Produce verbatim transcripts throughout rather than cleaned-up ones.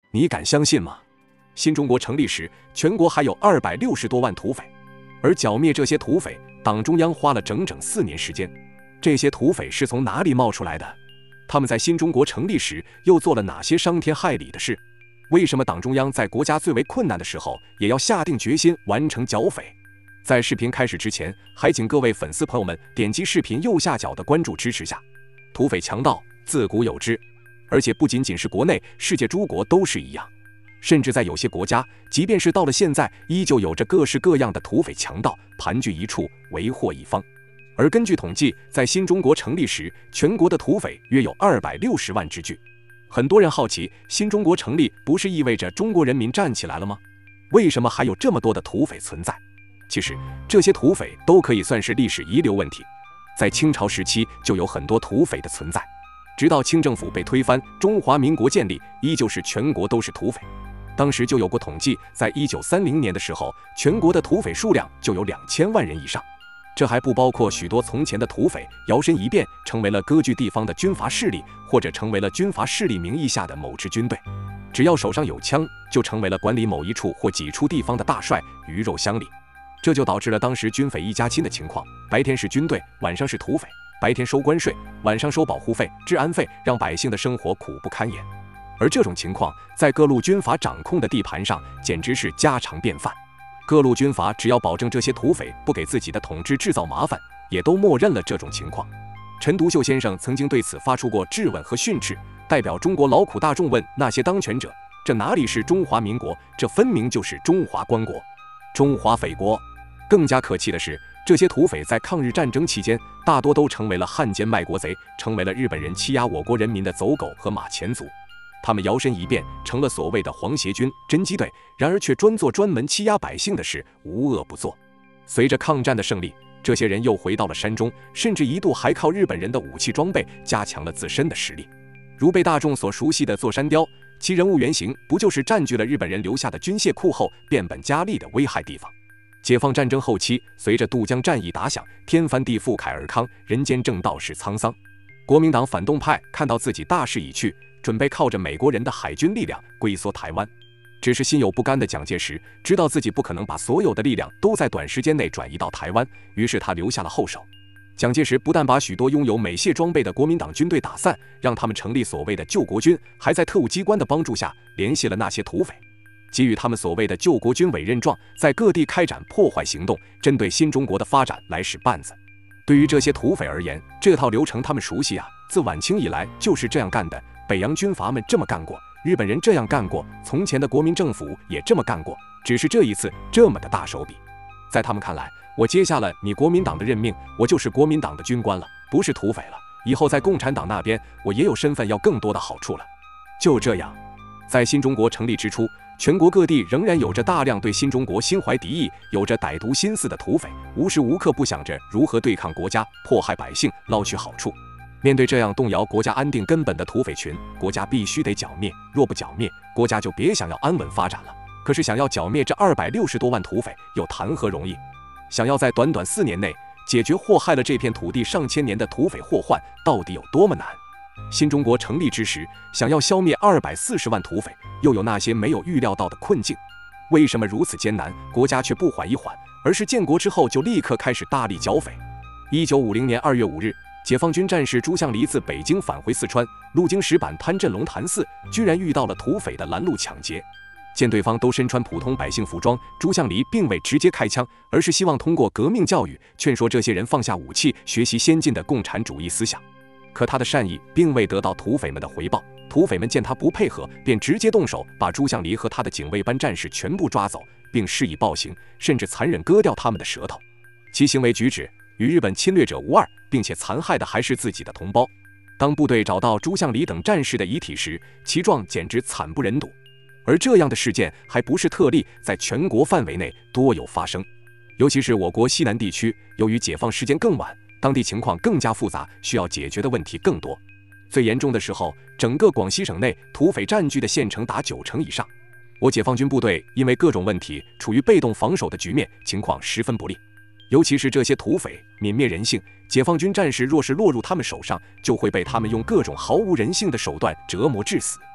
你敢相信吗？新中国成立时，全国还有二百六十多万土匪，而剿灭这些土匪，党中央花了整整四年时间。这些土匪是从哪里冒出来的？他们在新中国成立时又做了哪些伤天害理的事？为什么党中央在国家最为困难的时候，也要下定决心完成剿匪？在视频开始之前，还请各位粉丝朋友们点击视频右下角的关注支持下。土匪强盗自古有之，而且不仅仅是国内，世界诸国都是一样。甚至在有些国家，即便是到了现在，依旧有着各式各样的土匪强盗盘踞一处，为祸一方。而根据统计，在新中国成立时，全国的土匪约有二百六十万之巨。很多人好奇，新中国成立不是意味着中国人民站起来了吗？为什么还有这么多的土匪存在？其实，这些土匪都可以算是历史遗留问题。在清朝时期就有很多土匪的存在，直到清政府被推翻，中华民国建立，依旧是全国都是土匪。当时就有过统计，在一九三零年的时候，全国的土匪数量就有两千万人以上。这还不包括许多从前的土匪摇身一变成为了割据地方的军阀势力，或者成为了军阀势力名义下的某支军队。只要手上有枪，就成为了管理某一处或几处地方的大帅，鱼肉乡里。这就导致了当时军匪一家亲的情况，白天是军队，晚上是土匪，白天收关税，晚上收保护费、治安费，让百姓的生活苦不堪言。而这种情况在各路军阀掌控的地盘上简直是家常便饭。各路军阀只要保证这些土匪不给自己的统治制造麻烦，也都默认了这种情况。陈独秀先生曾经对此发出过质问和训斥，代表中国劳苦大众问那些当权者：这哪里是中华民国？这分明就是中华官国、中华匪国。更加可气的是，这些土匪在抗日战争期间，大多都成为了汉奸卖国贼，成为了日本人欺压我国人民的走狗和马前卒。他们摇身一变成了所谓的皇协军、侦缉队，然而却专做专门欺压百姓的事，无恶不作。随着抗战的胜利，这些人又回到了山中，甚至一度还靠日本人的武器装备加强了自身的实力。如被大众所熟悉的座山雕，其人物原型不就是占据了日本人留下的军械库后变本加厉的危害地方？解放战争后期，随着渡江战役打响，天翻地覆凯尔康，人间正道是沧桑。国民党反动派看到自己大势已去，准备靠着美国人的海军力量龟缩台湾。只是心有不甘的蒋介石知道自己不可能把所有的力量都在短时间内转移到台湾，于是他留下了后手。蒋介石不但把许多拥有美械装备的国民党军队打散，让他们成立所谓的救国军，还在特务机关的帮助下联系了那些土匪，给予他们所谓的救国军委任状，在各地开展破坏行动，针对新中国的发展来使绊子。对于这些土匪而言，这套流程他们熟悉啊，自晚清以来就是这样干的。北洋军阀们这么干过，日本人这样干过，从前的国民政府也这么干过，只是这一次这么的大手笔。在他们看来，我接下了你国民党的任命，我就是国民党的军官了，不是土匪了，以后在共产党那边我也有身份，要更多的好处了。就这样，在新中国成立之初，全国各地仍然有着大量对新中国心怀敌意、有着歹毒心思的土匪，无时无刻不想着如何对抗国家、迫害百姓、捞取好处。面对这样动摇国家安定根本的土匪群，国家必须得剿灭，若不剿灭，国家就别想要安稳发展了。可是想要剿灭这二百六十多万土匪，又谈何容易？想要在短短四年内解决祸害了这片土地上千年的土匪祸患，到底有多么难？新中国成立之时，想要消灭二百四十万土匪，又有那些没有预料到的困境。为什么如此艰难，国家却不缓一缓，而是建国之后就立刻开始大力剿匪？一九五零年二月五日，解放军战士朱向黎自北京返回四川，路经石板滩镇龙潭寺，居然遇到了土匪的拦路抢劫。见对方都身穿普通百姓服装，朱向黎并未直接开枪，而是希望通过革命教育劝说这些人放下武器，学习先进的共产主义思想。可他的善意并未得到土匪们的回报，土匪们见他不配合，便直接动手把朱向黎和他的警卫班战士全部抓走，并施以暴行，甚至残忍割掉他们的舌头。其行为举止与日本侵略者无二，并且残害的还是自己的同胞。当部队找到朱向黎等战士的遗体时，其状简直惨不忍睹。而这样的事件还不是特例，在全国范围内多有发生。尤其是我国西南地区，由于解放时间更晚，当地情况更加复杂，需要解决的问题更多。最严重的时候，整个广西省内土匪占据的县城达九成以上。我解放军部队因为各种问题处于被动防守的局面，情况十分不利。尤其是这些土匪泯灭人性，解放军战士若是落入他们手上，就会被他们用各种毫无人性的手段折磨致死。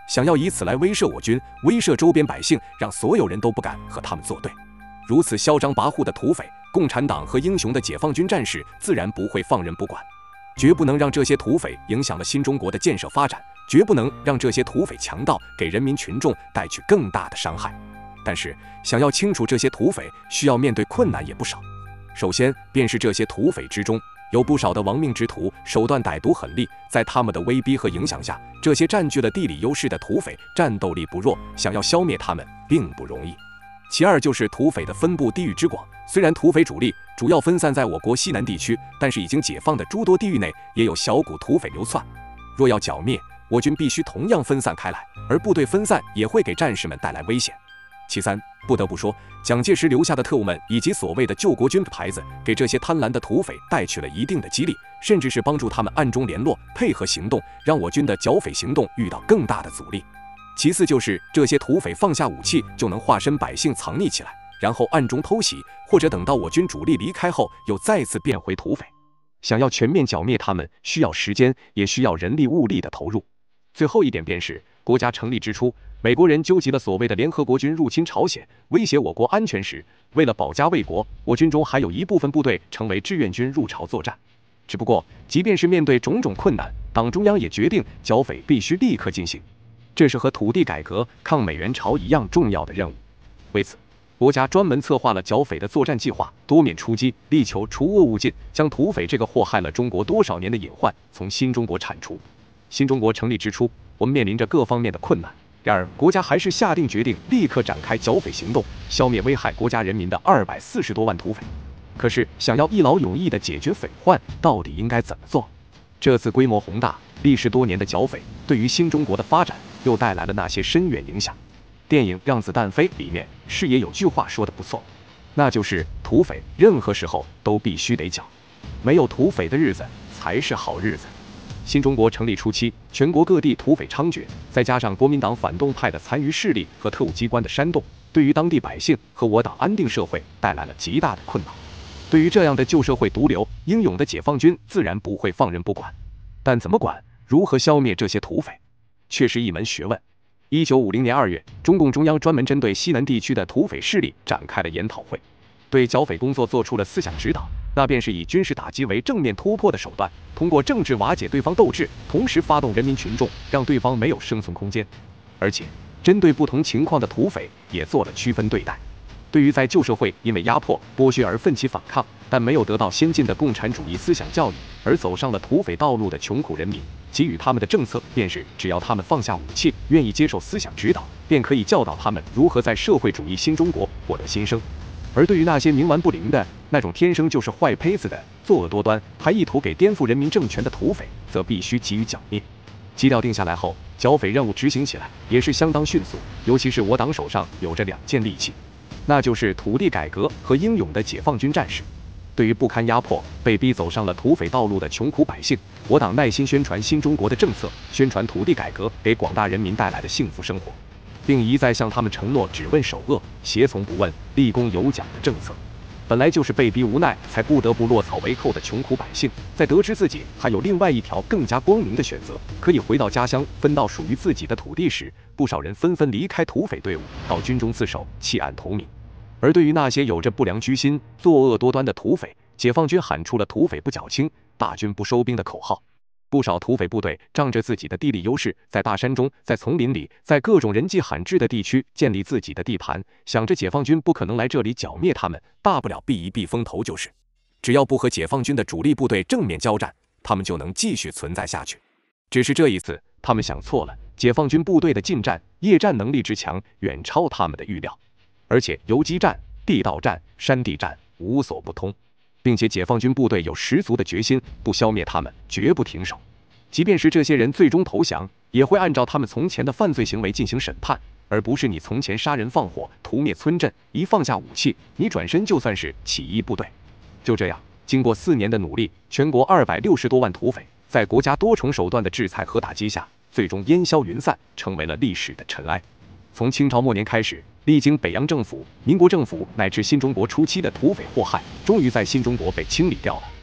想要以此来威慑我军，威慑周边百姓，让所有人都不敢和他们作对。如此嚣张跋扈的土匪，共产党和英雄的解放军战士自然不会放任不管，绝不能让这些土匪影响了新中国的建设发展，绝不能让这些土匪强盗给人民群众带去更大的伤害。但是，想要清除这些土匪，需要面对困难也不少。首先，便是这些土匪之中，有不少的亡命之徒，手段歹毒狠戾，在他们的威逼和影响下，这些占据了地理优势的土匪战斗力不弱，想要消灭他们并不容易。其二就是土匪的分布地域之广，虽然土匪主力主要分散在我国西南地区，但是已经解放的诸多地域内也有小股土匪流窜。若要剿灭，我军必须同样分散开来，而部队分散也会给战士们带来危险。其三，不得不说，蒋介石留下的特务们以及所谓的救国军牌子，给这些贪婪的土匪带去了一定的激励，甚至是帮助他们暗中联络、配合行动，让我军的剿匪行动遇到更大的阻力。其次就是这些土匪放下武器就能化身百姓藏匿起来，然后暗中偷袭，或者等到我军主力离开后又再次变回土匪。想要全面剿灭他们，需要时间，也需要人力物力的投入。最后一点便是，国家成立之初，美国人纠集了所谓的联合国军入侵朝鲜，威胁我国安全时，为了保家卫国，我军中还有一部分部队成为志愿军入朝作战。只不过，即便是面对种种困难，党中央也决定剿匪必须立刻进行。这是和土地改革、抗美援朝一样重要的任务。为此，国家专门策划了剿匪的作战计划，多面出击，力求除恶务尽，将土匪这个祸害了中国多少年的隐患从新中国铲除。新中国成立之初，我们面临着各方面的困难，然而国家还是下定决定，立刻展开剿匪行动，消灭危害国家人民的二百四十多万土匪。可是，想要一劳永逸地解决匪患，到底应该怎么做？这次规模宏大、历时多年的剿匪，对于新中国的发展又带来了那些深远影响？电影《让子弹飞》里面，是也有句话说得不错，那就是土匪任何时候都必须得剿，没有土匪的日子才是好日子。新中国成立初期，全国各地土匪猖獗，再加上国民党反动派的残余势力和特务机关的煽动，对于当地百姓和我党安定社会带来了极大的困扰。对于这样的旧社会毒瘤，英勇的解放军自然不会放任不管。但怎么管，如何消灭这些土匪，却是一门学问。一九五零年二月，中共中央专门针对西南地区的土匪势力展开了研讨会，对剿匪工作做出了思想指导，那便是以军事打击为正面突破的手段，通过政治瓦解对方斗志，同时发动人民群众，让对方没有生存空间。而且，针对不同情况的土匪也做了区分对待。对于在旧社会因为压迫、剥削而奋起反抗，但没有得到先进的共产主义思想教育而走上了土匪道路的穷苦人民，给予他们的政策便是只要他们放下武器，愿意接受思想指导，便可以教导他们如何在社会主义新中国获得新生。而对于那些冥顽不灵的那种天生就是坏胚子的作恶多端，还意图给颠覆人民政权的土匪，则必须给予剿灭。基调定下来后，剿匪任务执行起来也是相当迅速，尤其是我党手上有着两件利器，那就是土地改革和英勇的解放军战士。对于不堪压迫、被逼走上了土匪道路的穷苦百姓，我党耐心宣传新中国的政策，宣传土地改革给广大人民带来的幸福生活，并一再向他们承诺只问首恶，胁从不问，立功有奖的政策。本来就是被逼无奈才不得不落草为寇的穷苦百姓，在得知自己还有另外一条更加光明的选择，可以回到家乡分到属于自己的土地时，不少人纷纷离开土匪队伍，到军中自首，弃暗投明。而对于那些有着不良居心、作恶多端的土匪，解放军喊出了土匪不剿清、大军不收兵的口号。不少土匪部队仗着自己的地理优势，在大山中、在丛林里、在各种人迹罕至的地区建立自己的地盘，想着解放军不可能来这里剿灭他们，大不了避一避风头就是。只要不和解放军的主力部队正面交战，他们就能继续存在下去。只是这一次，他们想错了，解放军部队的近战、夜战能力之强，远超他们的预料。而且游击战、地道战、山地战无所不通，并且解放军部队有十足的决心，不消灭他们绝不停手。即便是这些人最终投降，也会按照他们从前的犯罪行为进行审判，而不是你从前杀人放火、屠灭村镇，一放下武器，你转身就算是起义部队。就这样，经过四年的努力，全国二百六十多万土匪，在国家多重手段的制裁和打击下，最终烟消云散，成为了历史的尘埃。从清朝末年开始，历经北洋政府、民国政府乃至新中国初期的土匪祸害，终于在新中国被清理掉了。